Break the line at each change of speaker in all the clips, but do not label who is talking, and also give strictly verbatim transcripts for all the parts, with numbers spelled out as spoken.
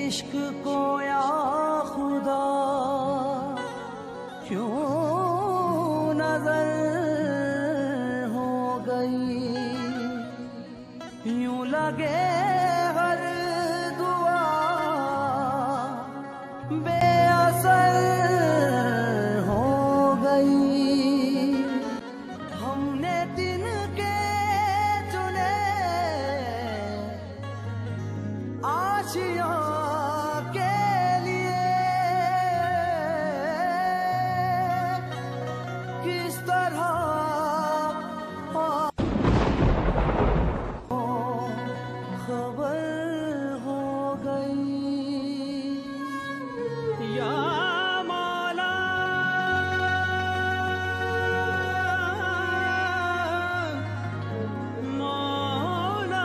इश्क को या खुदा क्यों नजर हो गई, यूं लगे हर दुआ बेअसर हो गई। हमने दिन के चुने आशिया के लिए, किस तरह खबर हो गई। या मौला मौला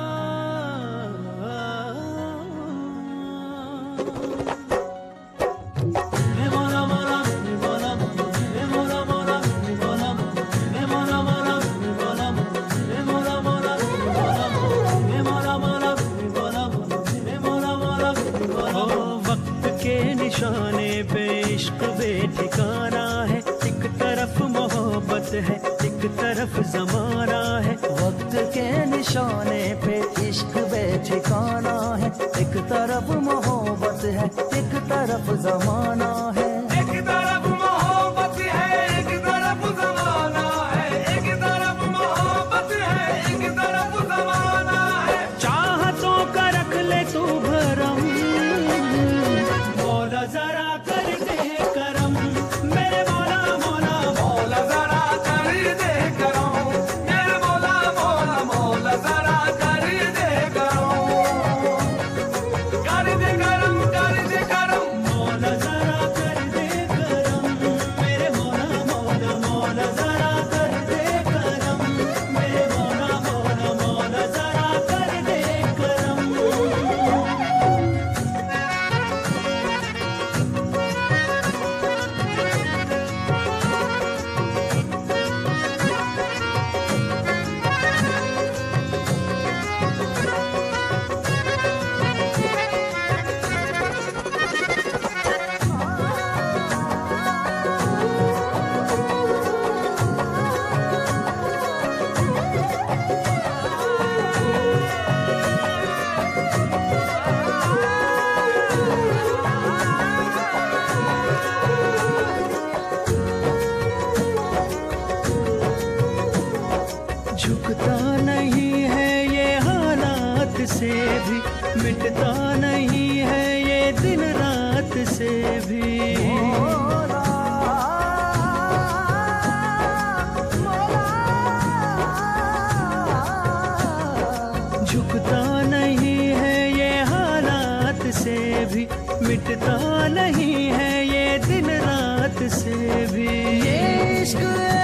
निशाने पे इश्क बेठिकाना है, एक तरफ मोहब्बत है एक तरफ जमाना है। वक्त के निशाने पे इश्क बेठिकाना है, एक तरफ मोहब्बत है एक तरफ जमाना है।
एक तरफ मोहब्बत है एक तरफ जमाना है, एक तरफ मोहब्बत है एक तरफ जमाना है।
चाहतों का रख ले तू भरम,
मौला जरा कर दे करम, मेरे मौला मौला मौला जरा कर दे करम, मेरे मौला मौला मौला जरा कर दे करम, कर दे करम कर दे करम,
मौला जरा कर दे करम, मेरे मौला मौला मौला जरा कर दे करम, मेरे मौला मौला मौला जरा कर दे करम। झुकता नहीं है ये हालात से भी, मिटता नहीं है ये दिन रात से भी। मौला, मौला। झुकता नहीं है ये हालात से भी, मिटता नहीं है ये दिन रात से भी। ये इश्क